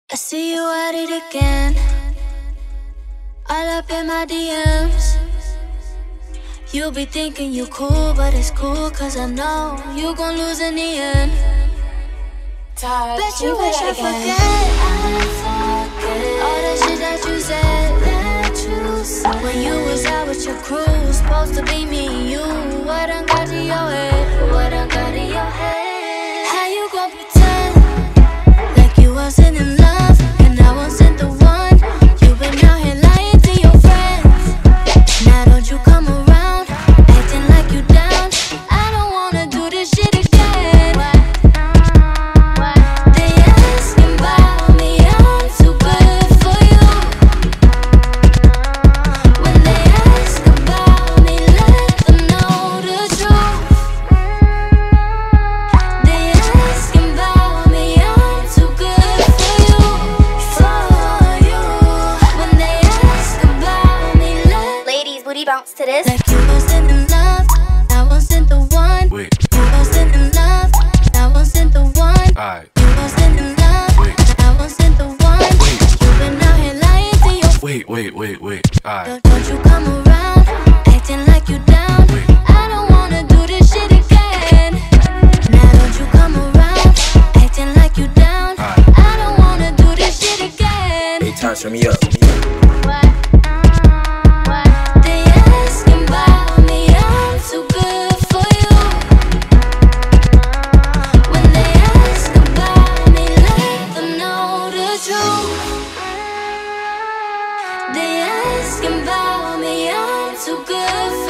I see you at it again, all up in my DMs. You be thinking you cool, but it's cool, cause I know you gon' lose in the end. Bet you wish I forget all the shit that you said. When you was out with your crew, supposed to be me and you. What done got to your head? What done got to your head? How you gon' pretend like you wasn't in love and I wasn't the one? You been out here lying to your friends. Now don't you come around acting like you down. I don't wanna do this shit again. They asking about me, I'm too good for you. When they ask about me, let them know the truth. They asking about me, I'm too good for you. When they ask about me, Ladies, booty bounce to this. like you wasn't in love, I wasn't the one. Wait. You wasn't in love, I wasn't the one. Alright. You wasn't in love, Wait. I wasn't the one. You been out here lying to your Wait. Alright. Don't you come around acting like you down. I don't wanna do this shit again. Now don't you come around acting like you down. I don't wanna do this shit again. Hey, Taj, turn me up. They asking about me, I'm too good for you. When they ask about me, let them know the truth. They asking about me, I'm too good for you.